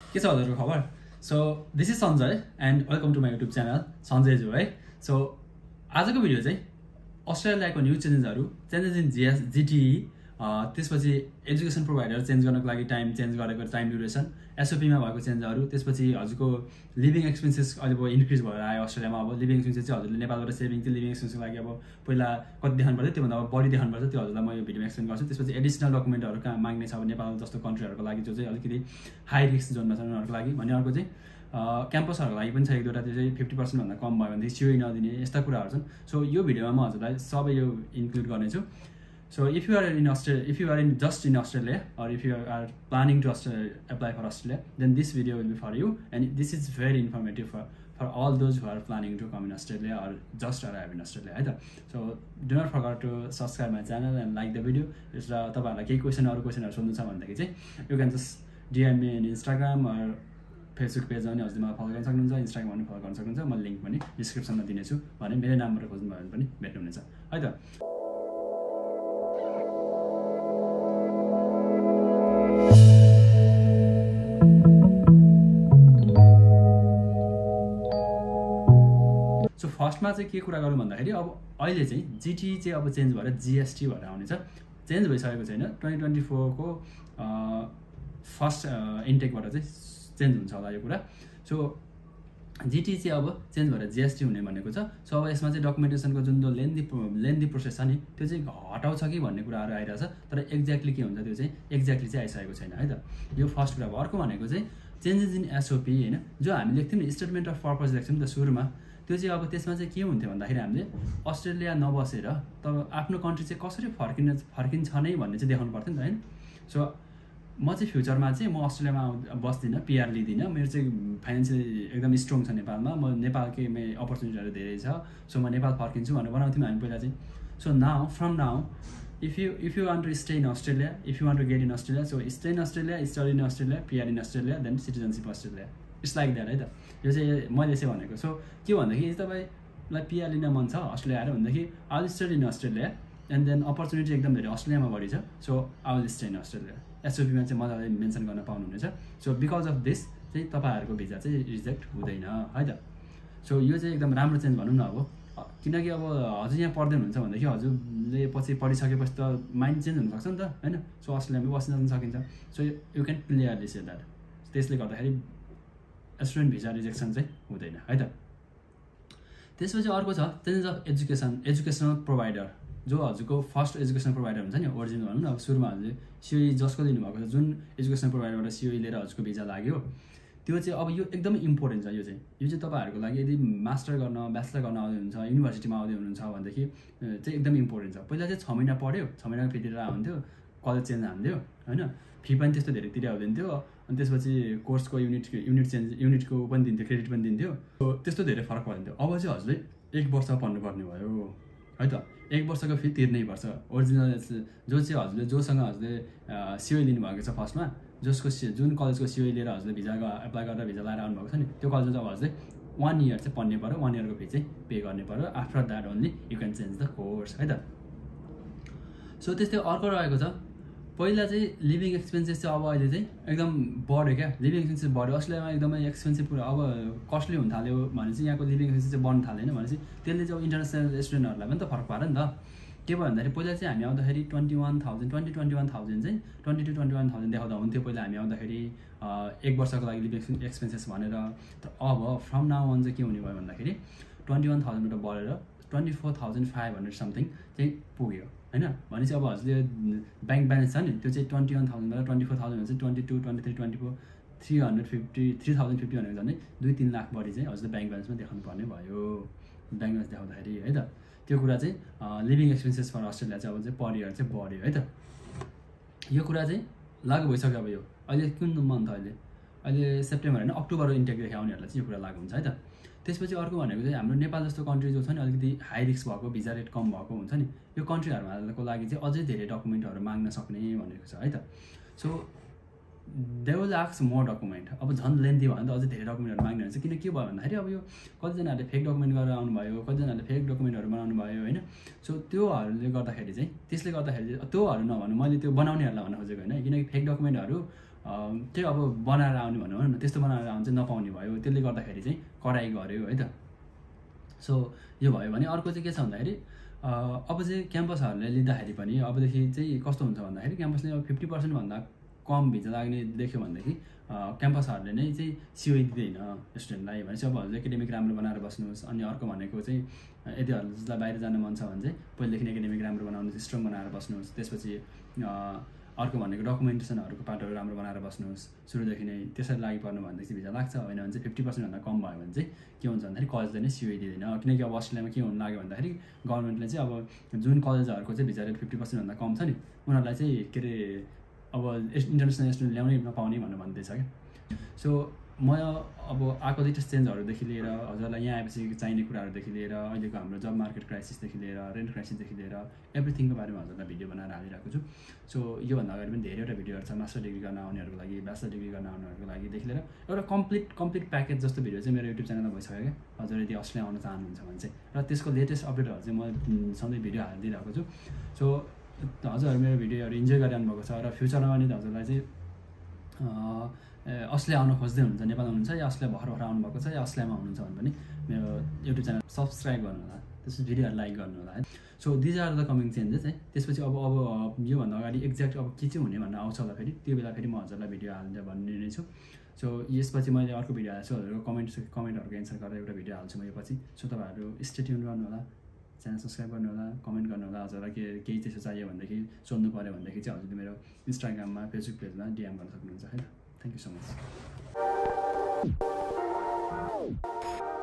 के छ हजुरको खबर? So this is Sanjay and welcome to my YouTube channel Sanjay जो है. So आजको भिडियो चाहिँ अस्ट्रेलियाको न्यू चेन्जेस इन जिटिई त्यसपछि एजुकेसन प्रोभाइडर चेन्ज गर्नको लागि टाइम चेन्ज गरेको टाइम ड्युरेसन एसओपीमा भएको चेन्जहरू त्यसपछि हजुरको लिभिङ एक्सपेन्सेस अहिले इन्क्रिज भएर आयो अस्ट्रेलियामा. अब लिभिङ एक्सपेन्सेस चाहिँ हजुरले नेपालबाट सेभिङ चाहिँ लिभिङ एक्सपेन्सको लागि अब पहिला कति देखाउनु पर्छ त्योभन्दा अब बढी देखाउनु पर्छ. त्यो हजुरलाई म यो भिडियोमा एक्सप्लेन गर्छु. त्यसपछि एडिसनल डकुमेन्टहरू कहाँ माग्ने छ अब नेपाल जस्तो कन्ट्रीहरूको लागि जो चाहिँ अलिकति हाई रिस्क जोनमा छ उनीहरूको लागि. भने अर्को चाहिँ क्याम्पसहरूको लागि पनि छ एक दुईवटा. त्यो चाहिँ 50% भन्दा कम भयो भनेदेखि सिओई नदिने यस्ता कुराहरू छन्. सो यो भिडियोमा म हजुरलाई सबै यो इन्क्लुड गर्नेछु. So if you are in Australia, if you are just in Australia, or if you are planning to apply for Australia, then this video will be for you, and this is very informative for all those who are planning to come in Australia or just arrive in Australia. Right? So do not forget to subscribe my channel and like the video. If तपाईहरुलाई केही क्वेशनहरु सोध्नु छ भन्दाखेरि चाहिँ you can just DM me in Instagram or Facebook page अनि हजुरले मलाई follow गर्न सक्नुहुन्छ. Instagram पनि फलो गर्न सक्नुहुन्छ. म लिंक पनि डिस्क्रिप्सनमा दिनेछु. भने मेरो नामबाट खोज्नु भयो भने पनि भेट्नुहुनेछ. है त. सो फर्स्टमा चाहिँ के कुरा गरौँ भन्दाखेरि अब अहिले चाहिँ जिटी चाहिँ अब चेन्ज भएर जिएसटी भएर आउनेछ. चेन्ज भइसकेको छैन. 2024 को फर्स्ट इन्टेकबाट चाहिँ चेन्ज हुन्छ होला यो कुरा. सो जिटी चाहिँ अब चेन्ज भएर जिएसटी हुने भनेको छ. सो अब यसमा चाहिँ डकुमेन्टेसनको जुन लेन्दी प्रोसेस छ नि त्यो चाहिँ हटाउँछ कि भन्ने कुराहरू आइरहेछ. तर एक्ज्याक्टली के हुन्छ त्यो चाहिँ एक्ज्याक्टली चाहिँ आइसकेको छैन. है त. यो फर्स्ट कुरा भयो. अर्को भनेको चाहिँ चेन्जेस इन एसओपी होइन, जो हामी लेख्थ्यौँ नि स्टेटमेन्ट अफ पर्पज लेख्थ्यौँ नि त सुरुमा. त्यो चाहिँ अब त्यसमा चाहिँ के हुन्थ्यो भन्दाखेरि हामीले अस्ट्रेलिया नबसेर तब आफ्नो कन्ट्री चाहिँ कसरी फर्किन्छ नै भन्ने चाहिँ देखाउनु पर्थ्यो नि त होइन. सो म चाहिँ फ्युचरमा चाहिँ म अस्ट्रेलियामा बस्दिनँ, पिआर लिँदिनँ. मेरो चाहिँ फाइनेन्सियली एकदम स्ट्रङ छ नेपालमा. म नेपालकै अपर्च्युनिटीहरू धेरै छ. सो म नेपाल फर्किन्छु भनेर बनाउँथ्यौँ हामी पहिला चाहिँ. So now from now if you want to stay in Australia, if you want to get in Australia, so stay in Australia, study in Australia, PR in Australia, then citizenship Australia. It's like that. है त. यो चाहिँ मैले चाहिँ भनेको. So के भन्दाखेरि तपाईँलाई पिआर लिन मन छ अस्ट्रेलिया आएर भन्दाखेरि I will study in Australia and then opportunity एकदम धेरै अस्ट्रेलियामा बढी छ. So I will stay in Australia. एसओपीमा चाहिँ मजाले मेन्सन गर्न पाउनुहुनेछ. सो बिकज अफ दिस चाहिँ तपाईँहरूको भिजा चाहिँ रिजेक्ट हुँदैन. है त. सो यो चाहिँ एकदम राम्रो चेन्ज भनौँ न. अब किनकि अब हजुर यहाँ पढ्दै हुनुहुन्छ भनेदेखि हजुरले पछि पढिसकेपछि त माइन्ड चेन्ज हुनसक्छ नि त होइन. सो अस्ट्रेलियामै बस्न सकिन्छ. So you can clearly say that. त्यसले गर्दाखेरि स्टुडेन्ट भिजा रिजेक्सन चाहिँ हुँदैन. है त. त्यसपछि अर्को छ चेन्जेस अफ एजुकेसनल प्रोभाइडर. जो हजुरको फर्स्ट एजुकेसन प्रोभाइडर हुन्छ नि ओरिजिनल भनौँ न. अब सुरुमा हजुरले सिओई जसको लिनुभएको छ, जुन एजुकेसन प्रोभाइडरबाट सिओई लिएर हजुरको भिजा लाग्यो, त्यो चाहिँ अब यो एकदमै इम्पोर्टेन्ट छ. यो चाहिँ तपाईँहरूको लागि यदि मास्टर गर्न ब्याचलर गर्न आउँदै हुनुहुन्छ, युनिभर्सिटीमा आउँदै हुनुहुन्छ भनेदेखि चाहिँ एकदम इम्पोर्टेन्ट छ. पहिला चाहिँ 6 महिना पढ्यो, 6 महिनाको फी तिरेर हुन्थ्यो, कलेज चेन्ज हान्थ्यो होइन. फी पनि त्यस्तो धेरै तिरेर हुँदैन थियो. अनि त्यसपछि कोर्सको युनिटको पनि दिन्थ्यो, क्रेडिट पनि दिन्थ्यो. त्यस्तो धेरै फरक पर्दैन. अब चाहिँ हजुरले 1 वर्ष पढ्नुपर्ने भयो. है त. 1 वर्षको फी तिर्नै पर्छ. ओरिजिनल जो चाहिँ हजुरले जोसँग हजुरले सिओई लिनुभएको छ फर्स्टमा, जसको जुन कलेजको सिओई लिएर हजुरले भिजा एप्लाई गरेर भिजा लगाएर आउनुभएको छ नि, त्यो कलेजमा चाहिँ अब हजुरले 1 इयर चाहिँ पढ्ने पऱ्यो. 1 इयरको फी चाहिँ पे गर्ने पऱ्यो. After that only you can change the course. है त. सो त्यस्तै अर्को रहेको छ. पहिला चाहिँ लिभिङ एक्सपेन्सेस चाहिँ अब अहिले चाहिँ एकदम बढ्यो क्या. लिभिङ एक्सपेन्सेस बढ्यो. अस्ट्रेलियामा एकदमै एक्सपेन्सिभ कुरा अब कस्टली हुन थाल्यो भनेपछि यहाँको लिभिङ एक्सपेन्सेस चाहिँ बढ्न थाल्यो होइन. भनेपछि त्यसले चाहिँ अब इन्टरनेसनल स्टुडेन्टहरूलाई पनि त फरक पार्यो नि त. के भयो भन्दाखेरि पहिला चाहिँ हामी आउँदाखेरि 21,000 चाहिँ 22-21,000 देखाउँदा हुन्थ्यो पहिला हामी आउँदाखेरि 1 वर्षको लागि लिभिङ एक्सपेन्सेस भनेर. तर अब फ्रम नाउ अन चाहिँ के हुने भयो भन्दाखेरि 21,000बाट बढेर 24,500 समथिङ चाहिँ पुग्यो होइन. भनेपछि अब हजुरले ब्याङ्क ब्यालेन्स छ नि त्यो चाहिँ 21,000बाट 24,000 हुन्छ. 22, 23, 24, 350 भनेको झन् 2-3 लाख बढी चाहिँ हजुरले ब्याङ्क ब्यालेन्समा देखाउनु पर्ने भयो. ब्याङ्क ब्यालेन्स देखाउँदाखेरि है त. त्यो कुरा चाहिँ लिभिङ एक्सपेन्सेस फर अस्ट्रेलिया चाहिँ अब चाहिँ पर इयर चाहिँ बढ्यो. है त. यो कुरा चाहिँ लागु भइसक्यो. अब यो अहिले कुन मन्थ अहिले सेप्टेम्बर होइन अक्टोबर इन्टेकदेखि आउनेहरूलाई चाहिँ यो कुरा लागु हुन्छ. है त. त्यसपछि अर्को भनेको चाहिँ हाम्रो नेपाल जस्तो कन्ट्री जो छ नि अलिकति हाई रिस्क भएको, भिजा रेट कम भएको हुन्छ नि, यो कन्ट्रीहरूको लागि चाहिँ अझै धेरै डकुमेन्टहरू माग्न सक्ने भनेको छ. है त. So they will ask more document. अब झन् लेन्थी भयो भने त अझै धेरै डकुमेन्टहरू माग्ने हुन्छ. किन के भयो भन्दाखेरि अब यो कतिजनाहरूले फेक डकुमेन्ट गरेर आउनुभयो, कतिजनाहरूले फेक डकुमेन्टहरू बनाउनु भयो होइन. सो त्योहरूले गर्दाखेरि चाहिँ त्यसले गर्दाखेरि त्योहरू नभन्नु, मैले त्यो बनाउनेहरूलाई भन्न खोजेको होइन. किनकि फेक डकुमेन्टहरू त्यो अब बनाएर आउने भनौँ न त्यस्तो बनाएर आउनु चाहिँ नपाउने भयो त्यसले गर्दाखेरि चाहिँ कराई गर्यो है त सो यो भयो भने अर्को चाहिँ के छ भन्दाखेरि अब चाहिँ क्याम्पसहरूले लिँदाखेरि पनि अबदेखि चाहिँ कस्तो हुन्छ भन्दाखेरि क्याम्पसले अब 50% भन्दा कम भिजा लाग्ने देख्यो भनेदेखि क्याम्पसहरूले नै चाहिँ सिओई दिँदैन स्टुडेन्टलाई भनेपछि अब हजुरले एकाडेमिक राम्रो बनाएर बस्नुहोस् अनि अर्को भनेको चाहिँ यदि हजुरलाई बाहिर जान मन छ भने चाहिँ पहिलेदेखि एकाडेमिक राम्रो बनाउनुहोस् स्ट्रङ बनाएर बस्नुहोस् त्यसपछि अर्को भनेको डकुमेन्टेसनहरूको पार्टहरू राम्रो बनाएर बस्नुहोस् सुरुदेखि नै त्यसरी लागि पर्नु भनेदेखि भिजा लाग्छ होइन भने चाहिँ 50% भन्दा कम भयो भने चाहिँ के हुन्छ भन्दाखेरि कलेजले नै सिओई दिँदैन किनकि अब अस्ट्रेलियामा के हुन लाग्यो भन्दाखेरि गभर्मेन्टले चाहिँ अब जुन कलेजहरूको चाहिँ भिजा रेट 50% भन्दा कम छ नि उनीहरूलाई चाहिँ के अरे अब इन्टरनेसनल स्टुडेन्ट ल्याउनै नपाउने भनेर भन्दैछ क्या सो म अब आएको लेटेस्ट चेन्जहरूदेखि लिएर हजुरलाई यहाँ आएपछि चाहिने कुराहरूदेखि लिएर अहिलेको हाम्रो जब मार्केट क्राइसिसदेखि लिएर रेन्ट क्राइसिसदेखि लिएर एभ्रिथिङको बारेमा हजुरलाई भिडियो बनाएर हालिरहेको छु सो योभन्दा अगाडि पनि धेरैवटा भिडियोहरू छ मास्टर डिग्री गर्न आउनेहरूको लागि ब्याचलर डिग्री गर्न आउनेहरूको लागिदेखि लिएर एउटा कम्प्लिट प्याकेज जस्तो भिडियो चाहिँ मेरो युट्युब च्यानलमा भइसक्यो क्या हजुर यदि अस्ट्रेलिया आउन चाहनुहुन्छ भने चाहिँ र त्यसको लेटेस्ट अपडेटहरू चाहिँ म सधैँ भिडियो हालिदिइरहेको छु सो हजुरहरू मेरो भिडियोहरू इन्जोय गरिरहनु भएको छ र फ्युचरमा पनि हजुरलाई चाहिँ अस्ट्रेलिया आउन खोज्दै हुनुहुन्छ नेपालमा हुनुहुन्छ या अस्ट्रेलिया भर्खर आउनुभएको छ या अस्ट्रेलियामा हुनुहुन्छ भने पनि मेरो युट्युब च्यानल सब्सक्राइब गर्नु होला त्यसपछि भिडियोहरू लाइक गर्नु होला है so these are the coming changes है त्यसपछि अब योभन्दा अगाडि एक्ज्याक्ट अब के चाहिँ हुने भनेर आउँछ होला फेरि त्यो बेला फेरि म हजुरलाई भिडियो हाल्ने भन्ने नै छु सो यसपछि मैले अर्को भिडियो हाल्छु हजुरको कमेन्टहरूको एन्सर गरेर एउटा भिडियो हाल्छु म यो पछि सो तपाईँहरू स्टे ट्युन गर्नु होला च्यानल सब्सक्राइब गर्नु होला कमेन्ट गर्नु होला हजुरलाई केही त्यस्तो चाहियो भनेदेखि सोध्नु पऱ्यो भनेदेखि चाहिँ हजुरले मेरो इन्स्टाग्राममा फेसबुक पेजमा डिएम गर्न सक्नुहुन्छ है त थ्याङ्क यू सो मच